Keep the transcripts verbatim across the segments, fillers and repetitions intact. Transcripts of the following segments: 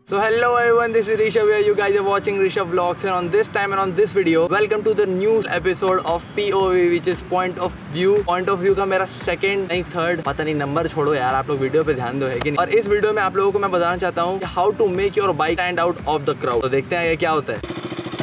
So hello everyone, this is Rishabh here. You guys are watching Rishabh Vlogs, and on this time and on this video, welcome to the new episode of P O V, which is point of view. Point of view का मेरा second नहीं third, पता नहीं number छोड़ो यार, आप लोग video पे ध्यान दो है कि नहीं। और इस वीडियो में आप लोगों को मैं बताना चाहता हूँ how to make your bike stand out of the crowd। तो देखते हैं ये क्या होता है।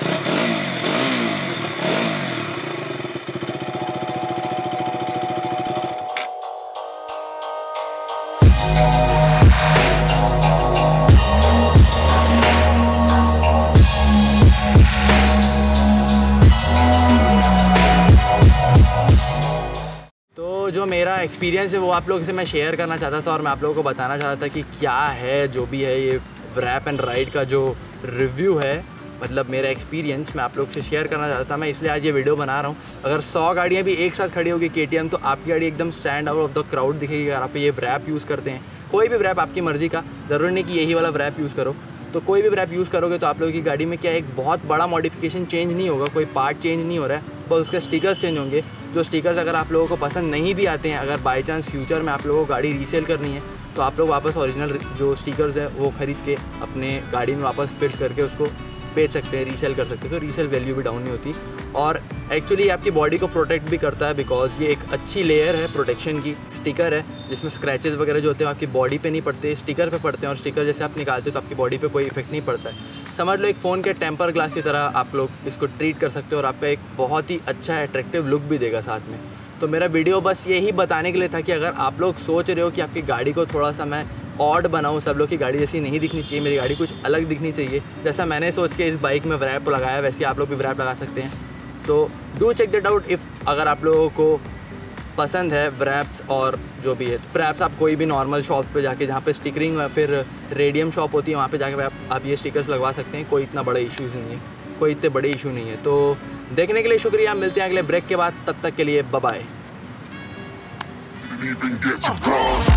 जो मेरा एक्सपीरियंस है वो आप लोगों से मैं शेयर करना चाहता था और मैं आप लोगों को बताना चाहता था कि क्या है जो भी है ये रैप एंड राइड का जो रिव्यू है, मतलब मेरा एक्सपीरियंस मैं आप लोगों से शेयर करना चाहता था। मैं इसलिए आज ये वीडियो बना रहा हूँ। अगर सौ गाड़ियाँ भी एक साथ खड़ी होगी के टी एम, तो आपकी गाड़ी एकदम stand out of the crowd दिखेगी। अगर आप ये रैप यूज़ करते हैं, कोई भी रैप आपकी मर्ज़ी का, ज़रूरी नहीं कि यही वाला रैप यूज़ करो, तो कोई भी रैप यूज़ करोगे तो आप लोगों की गाड़ी में क्या एक बहुत बड़ा मॉडिफिकेशन चेंज नहीं होगा, कोई पार्ट चेंज नहीं हो रहा है, बस उसके स्टिकर्स चेंज होंगे। जो स्टिकर्स अगर आप लोगों को पसंद नहीं भी आते हैं, अगर बाई चांस फ्यूचर में आप लोगों को गाड़ी रीसेल करनी है, तो आप लोग वापस ओरिजिनल जो स्टिकर्स हैं वो ख़रीद के अपने गाड़ी में वापस फिट करके उसको बेच सकते हैं, रीसेल कर सकते हैं। तो रीसेल वैल्यू भी डाउन नहीं होती और एक्चुअली आपकी बॉडी को प्रोटेक्ट भी करता है, बिकॉज ये एक अच्छी लेयर है प्रोटेक्शन की। स्टिकर है जिसमें स्क्रैचेस वगैरह जो होते हैं आपकी बॉडी पे नहीं पड़ते, स्टिकर पे पड़ते हैं, और स्टिकर जैसे आप निकालते हो तो आपकी बॉडी पे कोई इफेक्ट नहीं पड़ता है। समझ लो एक फ़ोन के टेम्पर ग्लास की तरह आप लोग इसको ट्रीट कर सकते हो और आपका एक बहुत ही अच्छा अट्रैक्टिव लुक भी देगा साथ में। तो मेरा वीडियो बस यही बताने के लिए था कि अगर आप लोग सोच रहे हो कि आपकी गाड़ी को थोड़ा सा मैं ऑड बनाऊँ, सब लोग की गाड़ी जैसी नहीं दिखनी चाहिए, मेरी गाड़ी कुछ अलग दिखनी चाहिए, जैसा मैंने सोच के इस बाइक में रैप लगाया वैसे आप लोग भी रैप लगा सकते हैं। तो do check that out if अगर आप लोगों को पसंद है रैप्स और जो भी है। तो रैप्स आप कोई भी नॉर्मल शॉप पे जाके, जहाँ पे स्टिकरिंग या फिर रेडियम शॉप होती है, वहाँ पे जाके आप, आप ये स्टिकर्स लगवा सकते हैं। कोई इतना बड़ा इश्यूज़ नहीं है, कोई इतने बड़े इशू नहीं है। तो देखने के लिए शुक्रिया, मिलते हैं अगले ब्रेक के बाद, तब तक के लिए बाय बाय।